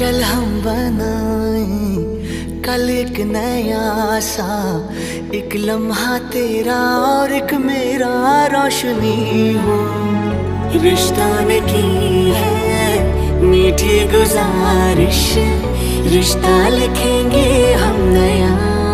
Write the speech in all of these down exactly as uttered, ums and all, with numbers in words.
चल हम बनाएं कल एक नया सा, एक लम्हा तेरा और एक मेरा रोशनी हो। रिश्ता ने की है मीठी गुजारिश, रिश्ता लिखेंगे हम नया।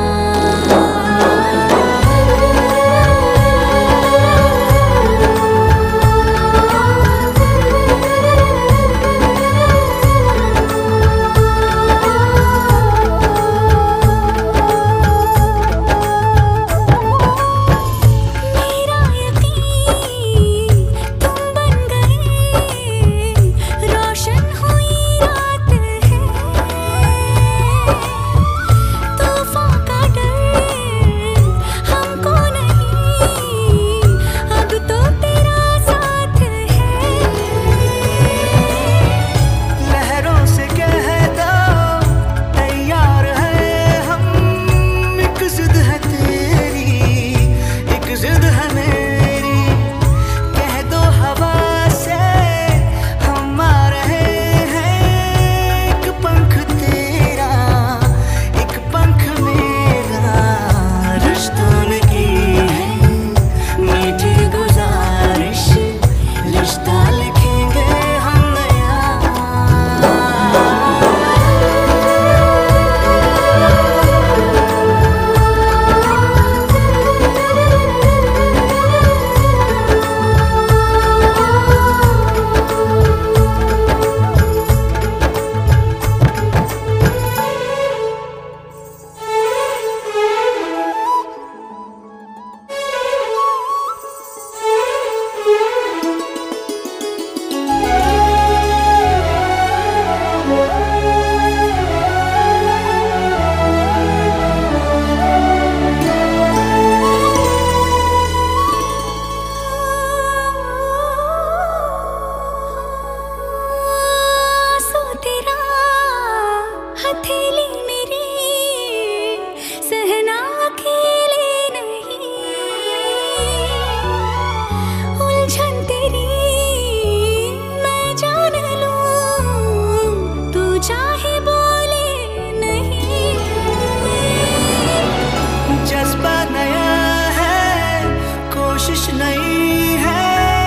नहीं है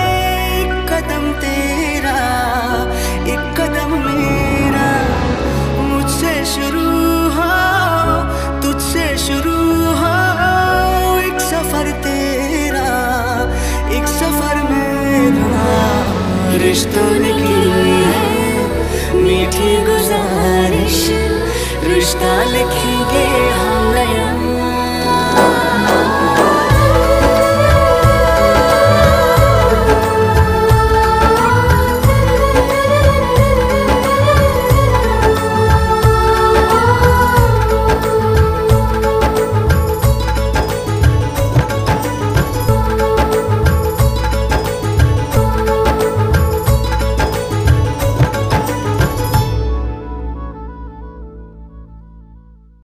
एक कदम तेरा, एक कदम मेरा, मुझसे शुरू हो तुझसे शुरू हो, एक सफर तेरा एक सफर मेरा। रिश्तों ने की है मीठी गुजारिश, रिश्ता लिखेंगे हम।